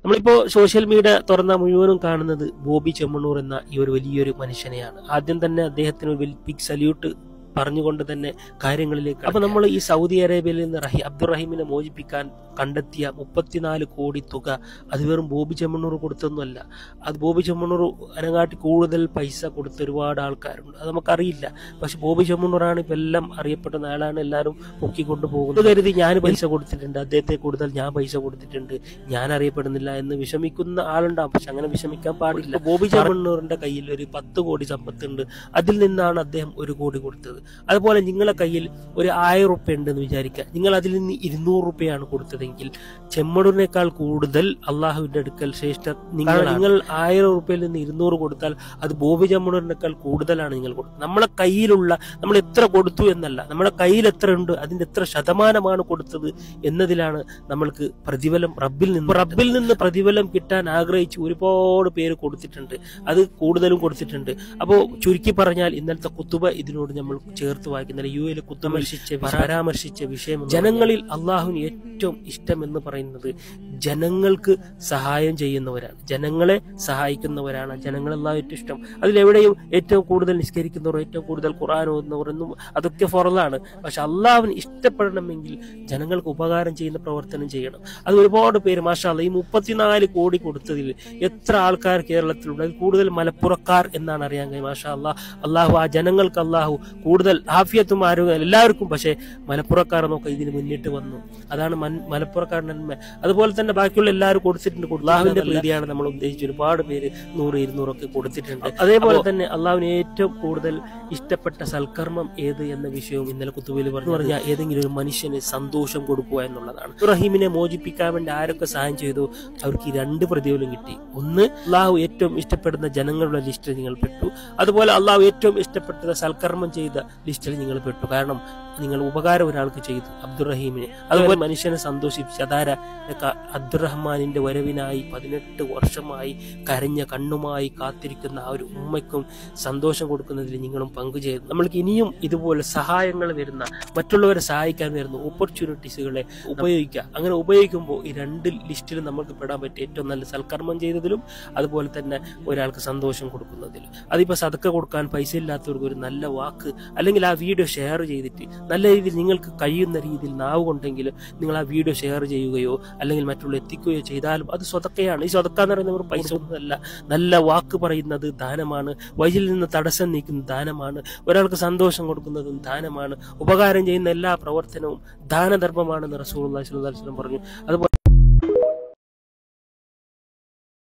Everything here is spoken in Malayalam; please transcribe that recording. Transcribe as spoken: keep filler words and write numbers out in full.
നമ്മളിപ്പോ സോഷ്യൽ മീഡിയ തുറന്ന മുഴുവനും കാണുന്നത് ബോബി ചെമ്മണ്ണൂർ എന്ന ഈ ഒരു വലിയൊരു മനുഷ്യനെയാണ്. ആദ്യം തന്നെ അദ്ദേഹത്തിന് ഒരു ബിഗ് സല്യൂട്ട് പറഞ്ഞുകൊണ്ട് തന്നെ കാര്യങ്ങളിലേക്ക്. അപ്പൊ നമ്മൾ ഈ സൗദി അറേബ്യയിൽ നിന്ന് റഹി അബ്ദുറഹീമിനെ മോചിപ്പിക്കാൻ കണ്ടെത്തിയ മുപ്പത്തിനാല് കോടി തുക അത് വെറും ബോബി ചെമ്മണ്ണൂർ കൊടുത്തൊന്നുമല്ല. അത് ബോബി ചെമ്മണ്ണൂർ അതിനെക്കാട്ടി കൂടുതൽ പൈസ കൊടുത്ത ഒരുപാട് ആൾക്കാരുണ്ട്, അത് നമുക്കറിയില്ല. പക്ഷെ ബോബി ചെമ്മണ്ണൂറാണ് ഇപ്പൊ എല്ലാം അറിയപ്പെടുന്ന ആളാണ്, എല്ലാവരും പൊക്കിക്കൊണ്ടു പോകുന്നത്. കരുതി ഞാൻ പൈസ കൊടുത്തിട്ടുണ്ട്, അദ്ദേഹത്തെ കൂടുതൽ ഞാൻ പൈസ കൊടുത്തിട്ടുണ്ട്, ഞാൻ അറിയപ്പെടുന്നില്ല എന്ന് വിഷമിക്കുന്ന ആളുണ്ടാവും. പക്ഷെ അങ്ങനെ വിഷമിക്കാൻ പാടില്ല. ബോബി ചെമ്മണ്ണൂറിന്റെ കയ്യിൽ ഒരു പത്ത് കോടി സമ്പത്തുണ്ട്, അതിൽ നിന്നാണ് അദ്ദേഹം ഒരു കോടി കൊടുത്തത്. അതുപോലെ നിങ്ങളെ കയ്യിൽ ഒരു ആയിരം റുപ്യ ഉണ്ടെന്ന് വിചാരിക്കുക, നിങ്ങൾ അതിൽ നിന്ന് ഇരുന്നൂറ് റുപ്യയാണ് കൊടുത്തതെങ്കിൽ ചെമ്മണ്ണൂരിനേക്കാൾ കൂടുതൽ അള്ളാഹുവിന്റെ അടുക്കൽ ശ്രേഷ്ഠ നിങ്ങൾ. നിങ്ങൾ ആയിരം റുപ്യയിൽ നിന്ന് ഇരുന്നൂറ് കൊടുത്താൽ അത് ബോബി ചെമ്മണ്ണൂരിനേക്കാൾ കൂടുതലാണ് നിങ്ങൾ കൊടുത്തത്. നമ്മളെ കയ്യിലുള്ള നമ്മൾ എത്ര കൊടുത്തു എന്നല്ല, നമ്മളെ കയ്യിൽ എത്ര ഉണ്ട് അതിന്റെ എത്ര ശതമാനമാണ് കൊടുത്തത് എന്നതിലാണ് നമ്മൾക്ക് പ്രതിഫലം റബ്ബിൽ നിന്ന്. റബ്ബിൽ നിന്ന് പ്രതിഫലം കിട്ടാൻ ആഗ്രഹിച്ച് ഒരുപാട് പേര് കൊടുത്തിട്ടുണ്ട്, അത് കൂടുതലും കൊടുത്തിട്ടുണ്ട്. അപ്പോ ചുരുക്കി പറഞ്ഞാൽ ഇന്നലത്തെ കുത്തുബ ഇതിനോട് നമ്മൾ ചേർത്ത് വായിക്കുന്ന യു എയിൽ കുത്തമർശിച്ച പരാമർശിച്ച വിഷയം, ജനങ്ങളിൽ അള്ളാഹുവിന് ഏറ്റവും ഇഷ്ടം എന്ന് പറയുന്നത് ജനങ്ങൾക്ക് സഹായം ചെയ്യുന്നവരാണ്, ജനങ്ങളെ സഹായിക്കുന്നവരാണ് ജനങ്ങൾ അള്ളാഹു ഏറ്റവും ഇഷ്ടം. അതിലെവിടെയും ഏറ്റവും കൂടുതൽ നിസ്കരിക്കുന്നവർ, ഏറ്റവും കൂടുതൽ ഖുർആൻ ഓതുന്നവർ എന്നും അതൊക്കെ ഫറളാണ്. പക്ഷെ അള്ളാഹുവിന് ഇഷ്ടപ്പെടണമെങ്കിൽ ജനങ്ങൾക്ക് ഉപകാരം ചെയ്യുന്ന പ്രവർത്തനം ചെയ്യണം. അത് ഒരുപാട് പേര് മാഷാ അല്ലാഹ് ഈ മുപ്പത്തിനാല് കോടി കൊടുത്തതിൽ എത്ര ആൾക്കാർ കേരളത്തിലുണ്ട്, അതിൽ കൂടുതൽ മലപ്പുറക്കാർ എന്നാണ് അറിയാൻ കഴിയും. മാഷാ അല്ലാഹ് അള്ളാഹു ആ ജനങ്ങൾക്ക് അള്ളാഹു കൂടുതൽ ആഫിയത്തും ആരോഗ്യം എല്ലാവർക്കും. പക്ഷെ മലപ്പുറക്കാർ നോക്കുക ഇതിന് മുന്നിട്ട് വന്നു, അതാണ് മലപ്പുറക്കാരുടെ നന്മ. അതുപോലെ തന്നെ ബാക്കിയുള്ള എല്ലാവരും കൊടുത്തിട്ടുണ്ട്. അള്ളാഹുവിന്റെ പ്രീതിയാണ് നമ്മൾ ഉദ്ദേശിച്ച് ഒരുപാട് പേര് നൂറ് ഇരുന്നൂറൊക്കെ കൊടുത്തിട്ടുണ്ട്. അതേപോലെ തന്നെ അള്ളാഹുവിന് ഏറ്റവും കൂടുതൽ ഇഷ്ടപ്പെട്ട സൽക്കർമ്മം ഏത് എന്ന വിഷയവും ഇന്നലെ കുത്തുബയിൽ പറഞ്ഞു പറഞ്ഞാൽ ഏതെങ്കിലും ഒരു മനുഷ്യന് സന്തോഷം കൊടുക്കുക എന്നുള്ളതാണ്. റഹീമിനെ മോചിപ്പിക്കാൻ വേണ്ടി ആരൊക്കെ സഹായം ചെയ്തു അവർക്ക് ഈ രണ്ട് പ്രതിഫലം കിട്ടി. ഒന്ന്, അള്ളാഹു ഏറ്റവും ഇഷ്ടപ്പെടുന്ന ജനങ്ങളുടെ ലിസ്റ്റിൽ നിങ്ങൾ പെട്ടു. അതുപോലെ അള്ളാഹു ഏറ്റവും ഇഷ്ടപ്പെട്ട സൽക്കർമ്മം ചെയ്ത ലിസ്റ്റിൽ നിങ്ങൾ പെട്ടു. കാരണം നിങ്ങൾ ഉപകാരം ഒരാൾക്ക് ചെയ്തു, അബ്ദുറഹീമിനെ. അതുപോലെ മനുഷ്യനെ സന്തോഷിപ്പിച്ചു. അതാര അബ്ദുറഹ്മാനിന്റെ വരവിനായി പതിനെട്ട് വർഷമായി കരഞ്ഞ കണ്ണുമായി കാത്തിരിക്കുന്ന ആ ഒരു ഉമ്മയ്ക്കും സന്തോഷം കൊടുക്കുന്നതിൽ നിങ്ങളും പങ്കുചേരുന്നു. നമ്മൾക്ക് ഇനിയും ഇതുപോലെ സഹായങ്ങൾ വരുന്ന, മറ്റുള്ളവരെ സഹായിക്കാൻ വരുന്ന ഓപ്പർച്യൂണിറ്റീസുകളെ ഉപയോഗിക്കുക. അങ്ങനെ ഉപയോഗിക്കുമ്പോൾ ഈ രണ്ട് ലിസ്റ്റിലും നമുക്ക് പെടാൻ പറ്റിയ ഏറ്റവും നല്ല സൽക്കർമ്മം ചെയ്തതിലും അതുപോലെ തന്നെ ഒരാൾക്ക് സന്തോഷം കൊടുക്കുന്നതിലും. അതിപ്പോ സദക്ക കൊടുക്കാൻ പൈസ ഇല്ലാത്തവർക്ക് ഒരു നല്ല വാക്ക് അല്ലെങ്കിൽ ആ വീഡിയോ ഷെയർ ചെയ്തിട്ട് നല്ല രീതിയിൽ നിങ്ങൾക്ക് കഴിയുന്ന രീതിയിൽ നാവ് കൊണ്ടെങ്കിലും നിങ്ങൾ ആ വീഡിയോ ഷെയർ ചെയ്യുകയോ അല്ലെങ്കിൽ മറ്റുള്ള എത്തിക്കുകയോ ചെയ്താലും അത് സ്വതക്കയാണ്. ഈ സ്വതക്ക എന്ന് പറയുന്നവർ പൈസ ഒന്നുമല്ല, നല്ല വാക്ക് പറയുന്നത് ദാനമാണ്, വഴിയിൽ നിന്ന് തടസ്സം നീക്കുന്ന ദാനമാണ്, ഒരാൾക്ക് സന്തോഷം കൊടുക്കുന്നതും ദാനമാണ്, ഉപകാരം ചെയ്യുന്ന എല്ലാ പ്രവർത്തനവും ദാനധർമ്മമാണെന്ന് റസൂലുള്ളാഹി സ്വല്ലല്ലാഹു അലൈഹി വസല്ലം പറഞ്ഞു. അതുപോലെ